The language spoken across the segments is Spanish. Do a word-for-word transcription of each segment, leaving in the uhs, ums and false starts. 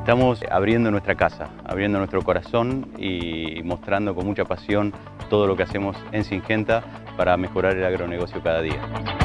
Estamos abriendo nuestra casa, abriendo nuestro corazón y mostrando con mucha pasión todo lo que hacemos en Syngenta para mejorar el agronegocio cada día.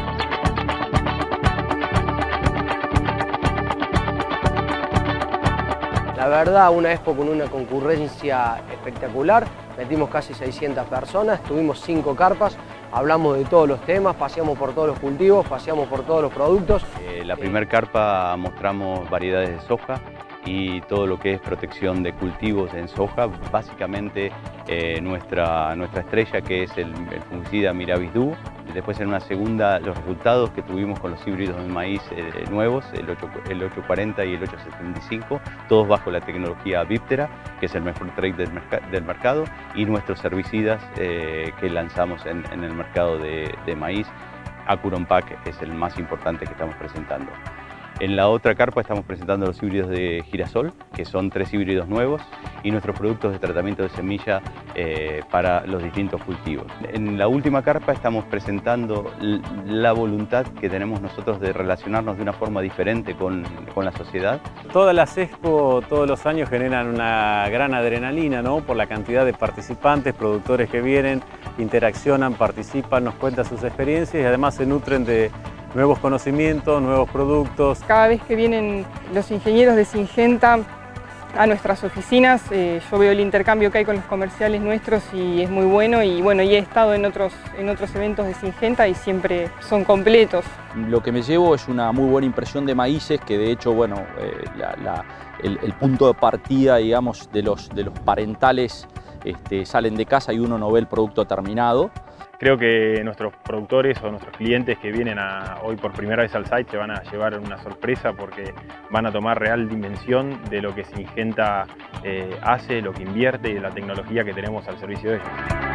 La verdad, una expo con una concurrencia espectacular, metimos casi seiscientas personas, tuvimos cinco carpas, hablamos de todos los temas, paseamos por todos los cultivos, paseamos por todos los productos. Eh, la primer carpa mostramos variedades de soja y todo lo que es protección de cultivos en soja, básicamente eh, nuestra, nuestra estrella, que es el, el fungicida Miravis Duo. Después, en una segunda, los resultados que tuvimos con los híbridos de maíz eh, nuevos, el, ocho, el ocho cuarenta y el ocho setenta y cinco, todos bajo la tecnología Viptera, que es el mejor trait del, merc del mercado, y nuestros herbicidas eh, que lanzamos en, en el mercado de, de maíz. Acuron Pack es el más importante que estamos presentando. En la otra carpa estamos presentando los híbridos de girasol, que son tres híbridos nuevos, y nuestros productos de tratamiento de semilla eh, para los distintos cultivos. En la última carpa estamos presentando la voluntad que tenemos nosotros de relacionarnos de una forma diferente con, con la sociedad. Todas las expo todos los años generan una gran adrenalina, ¿no? Por la cantidad de participantes, productores que vienen, interaccionan, participan, nos cuentan sus experiencias y además se nutren de nuevos conocimientos, nuevos productos. Cada vez que vienen los ingenieros de Syngenta a nuestras oficinas, eh, yo veo el intercambio que hay con los comerciales nuestros y es muy bueno, y bueno, y he estado en otros, en otros eventos de Syngenta y siempre son completos. Lo que me llevo es una muy buena impresión de maíces, que de hecho, bueno, eh, la, la, el, el punto de partida, digamos, de los, de los parentales este, salen de casa y uno no ve el producto terminado. Creo que nuestros productores o nuestros clientes que vienen a, hoy por primera vez al site se van a llevar una sorpresa, porque van a tomar real dimensión de lo que Syngenta eh, hace, lo que invierte y de la tecnología que tenemos al servicio de ellos.